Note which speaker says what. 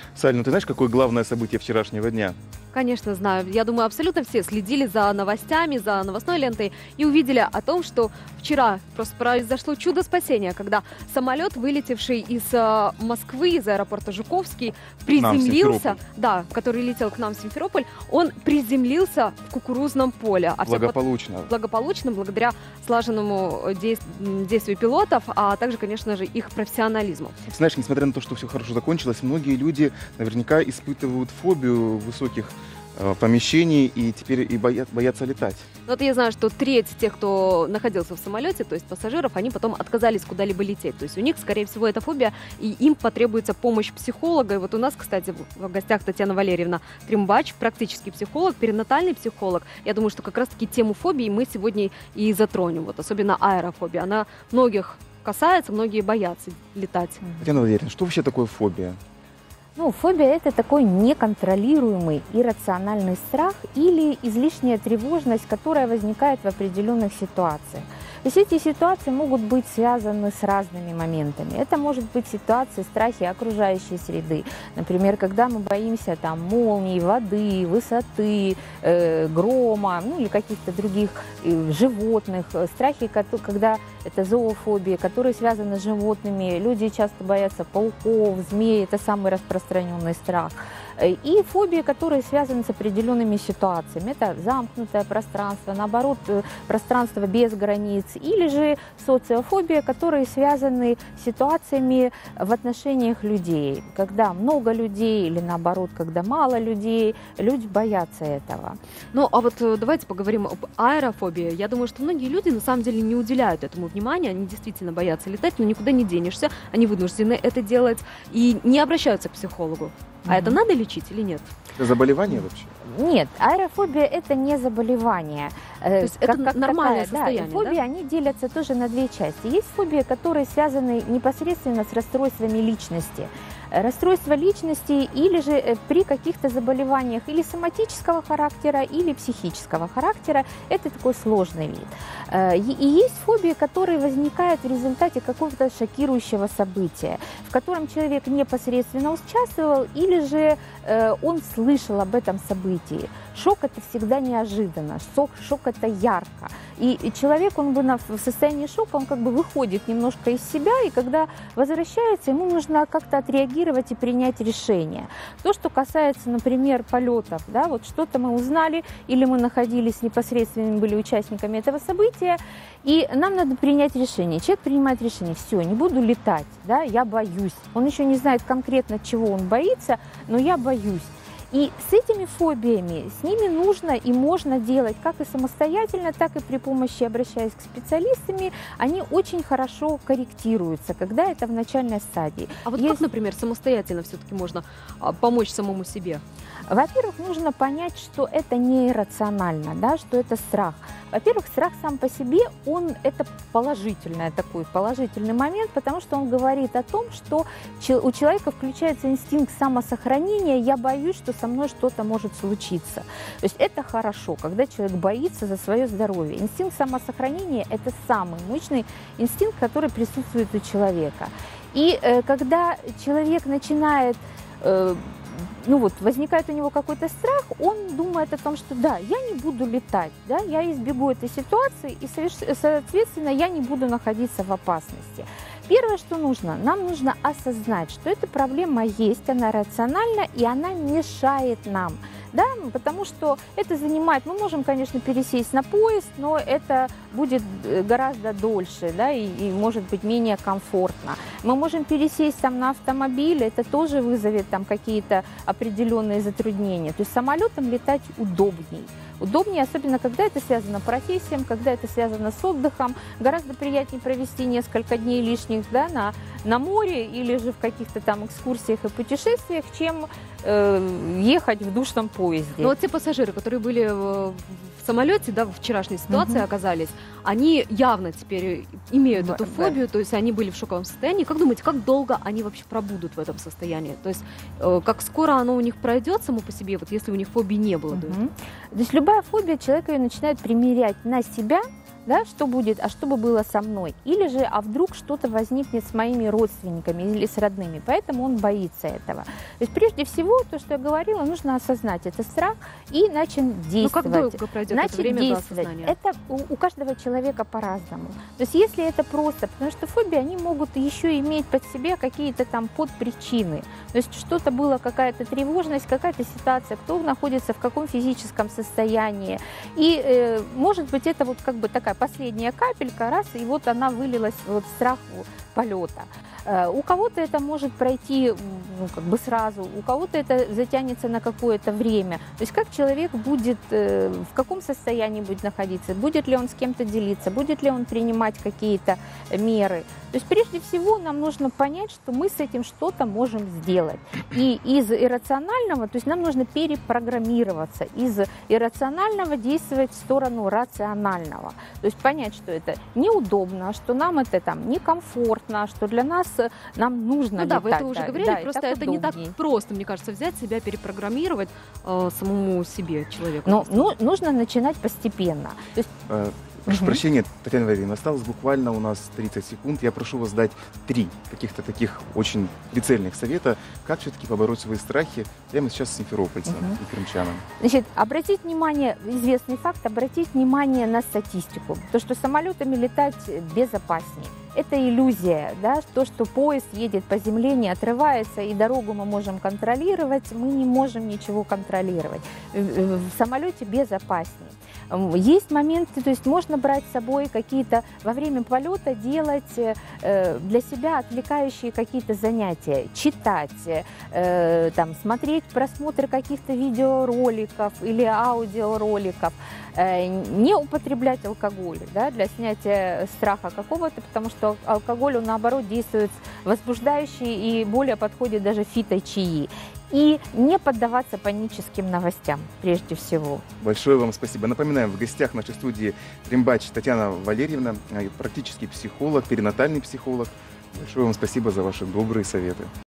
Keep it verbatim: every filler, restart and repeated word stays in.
Speaker 1: Саль, ну ты знаешь, какое главное событие вчерашнего дня?
Speaker 2: Конечно, знаю. Я думаю, абсолютно все следили за новостями, за новостной лентой и увидели о том, что вчера просто произошло чудо спасения, когда самолет, вылетевший из э, Москвы, из аэропорта Жуковский, приземлился, да, который летел к нам в Симферополь, он приземлился в кукурузном поле. А
Speaker 1: благополучно.
Speaker 2: Под... Благополучно, благодаря слаженному действию пилотов, а также, конечно же, их профессионализму.
Speaker 1: Знаешь, несмотря на то, что все хорошо закончилось, многие люди наверняка испытывают фобию высоких помещений и теперь и боят, боятся летать.
Speaker 2: Вот я знаю, что треть тех, кто находился в самолете, то есть пассажиров, они потом отказались куда-либо лететь. То есть у них, скорее всего, это фобия, и им потребуется помощь психолога. И вот у нас, кстати, в гостях Татьяна Валерьевна Тримбач, практический психолог, перинатальный психолог. Я думаю, что как раз-таки тему фобии мы сегодня и затронем. Вот особенно аэрофобия. Она многих касается, многие боятся летать.
Speaker 1: Татьяна Валерьевна, что вообще такое фобия?
Speaker 3: Ну, фобия – это такой неконтролируемый иррациональный страх или излишняя тревожность, которая возникает в определенных ситуациях. То есть эти ситуации могут быть связаны с разными моментами. Это может быть ситуация страхи окружающей среды. Например, когда мы боимся там, молний, воды, высоты, э, грома, ну или каких-то других э, животных. Страхи, когда это зоофобия, которые связаны с животными. Люди часто боятся пауков, змей. Это самый распространенный страх. И фобии, которые связаны с определенными ситуациями. Это замкнутое пространство, наоборот, пространство без границ. Или же социофобия, которые связаны с ситуациями в отношениях людей. Когда много людей или наоборот, когда мало людей, люди боятся этого.
Speaker 2: Ну, а вот давайте поговорим об аэрофобии. Я думаю, что многие люди на самом деле не уделяют этому внимания. Они действительно боятся летать, но никуда не денешься. Они вынуждены это делать и не обращаются к психологу. А mm-hmm. это надо лечить или нет?
Speaker 1: Это заболевание вообще?
Speaker 3: Нет, аэрофобия – это не заболевание.
Speaker 2: То есть как, это как нормальное такая, состояние,
Speaker 3: да? Фобии,
Speaker 2: да?
Speaker 3: Они делятся тоже на две части. Есть фобии, которые связаны непосредственно с расстройствами личности. Расстройство личности или же при каких-то заболеваниях или соматического характера, или психического характера. Это такой сложный вид. И есть фобии, которые возникают в результате какого-то шокирующего события, в котором человек непосредственно участвовал или же он слышал об этом событии. Шок – это всегда неожиданно, шок, шок – это ярко. И человек, он бы в состоянии шока, он как бы выходит немножко из себя, и когда возвращается, ему нужно как-то отреагировать и принять решение. То, что касается, например, полетов, да, вот что-то мы узнали, или мы находились непосредственно, были участниками этого события, и нам надо принять решение. Человек принимает решение: все, не буду летать, да, я боюсь. Он еще не знает конкретно, чего он боится, но я боюсь. И с этими фобиями, с ними нужно и можно делать как и самостоятельно, так и при помощи, обращаясь к специалистам, они очень хорошо корректируются, когда это в начальной стадии.
Speaker 2: А вот
Speaker 3: Есть...
Speaker 2: как, например, самостоятельно все-таки можно помочь самому себе?
Speaker 3: Во-первых, нужно понять, что это не иррационально, да, что это страх. Во-первых, страх сам по себе, он это положительный такой положительный момент, потому что он говорит о том, что у человека включается инстинкт самосохранения. Я боюсь, что со мной что-то может случиться. То есть это хорошо, когда человек боится за свое здоровье. Инстинкт самосохранения – это самый мощный инстинкт, который присутствует у человека. И э, когда человек начинает э, ну вот, возникает у него какой-то страх, он думает о том, что да, я не буду летать, да, я избегу этой ситуации, и, соответственно, я не буду находиться в опасности. Первое, что нужно, нам нужно осознать, что эта проблема есть, она рациональна, и она мешает нам. Да, потому что это занимает, мы можем, конечно, пересесть на поезд, но это будет гораздо дольше, да, и, и может быть менее комфортно. Мы можем пересесть там на автомобиль, это тоже вызовет там какие-то определенные затруднения. То есть самолетом летать удобней. Удобнее, особенно когда это связано с профессией, когда это связано с отдыхом. Гораздо приятнее провести несколько дней лишних, да, на, на море или же в каких-то там экскурсиях и путешествиях, чем э, ехать в душном поезде.
Speaker 2: Но вот те пассажиры, которые были в самолете, да, в вчерашней ситуации, угу, оказались, они явно теперь имеют да, эту фобию, да. То есть они были в шоковом состоянии. Как думаете, как долго они вообще пробудут в этом состоянии? То есть э, как скоро оно у них пройдет само по себе, вот если у них фобии не было?
Speaker 3: Угу. То есть любая фобия, человек ее начинает примерять на себя, да, что будет, а что бы было со мной? Или же, а вдруг что-то возникнет с моими родственниками или с родными, поэтому он боится этого. То есть прежде всего, то, что я говорила, нужно осознать этот страх и начать действовать.
Speaker 2: Ну как долго пройдет
Speaker 3: Начать
Speaker 2: это время
Speaker 3: действовать.
Speaker 2: до осознания?
Speaker 3: Это у, у каждого человека по-разному. То есть если это просто, потому что фобии, они могут еще иметь под себя какие-то там подпричины. То есть что-то было, какая-то тревожность, какая-то ситуация, кто находится в каком физическом состоянии. И э, может быть это вот как бы такая последняя капелька, раз, и вот она вылилась вот в страх полета. У кого-то это может пройти ну, как бы сразу, у кого-то это затянется на какое-то время. То есть как человек будет, в каком состоянии будет находиться, будет ли он с кем-то делиться, будет ли он принимать какие-то меры. То есть прежде всего нам нужно понять, что мы с этим что-то можем сделать. И из иррационального, то есть нам нужно перепрограммироваться, из иррационального действовать в сторону рационального. То есть понять, что это неудобно, что нам это там некомфортно, что для нас нам нужно
Speaker 2: ну да,
Speaker 3: летать.
Speaker 2: вы это уже говорили,
Speaker 3: да,
Speaker 2: просто это
Speaker 3: удобнее.
Speaker 2: не так просто, мне кажется, взять себя, перепрограммировать э, самому себе, человеку.
Speaker 3: Но ну, нужно начинать постепенно. То есть,
Speaker 1: Э, Прошу
Speaker 3: Мгм.
Speaker 1: прощения, Татьяна Валерьевна, осталось буквально у нас тридцать секунд. Я прошу вас дать три каких-то таких очень прицельных совета, как все-таки побороть свои страхи прямо сейчас с симферопольцем
Speaker 3: Мгм.
Speaker 1: и крымчанам.
Speaker 3: Значит, обратить внимание, известный факт, обратить внимание на статистику. То, что самолетами летать безопаснее. Это иллюзия, да, то, что поезд едет по земле, не отрывается, и дорогу мы можем контролировать, мы не можем ничего контролировать. В самолете безопаснее. Есть моменты, то есть можно брать с собой какие-то, во время полета делать э, для себя отвлекающие какие-то занятия, читать, э, там, смотреть просмотр каких-то видеороликов или аудиороликов, э, не употреблять алкоголь, да, для снятия страха какого-то, потому что алкоголь, он наоборот действует возбуждающе и более подходит даже фито-чаи. И не поддаваться паническим новостям, прежде всего.
Speaker 1: Большое вам спасибо. Напоминаем, в гостях нашей студии Трембач Татьяна Валерьевна, практический психолог, перинатальный психолог. Большое вам спасибо за ваши добрые советы.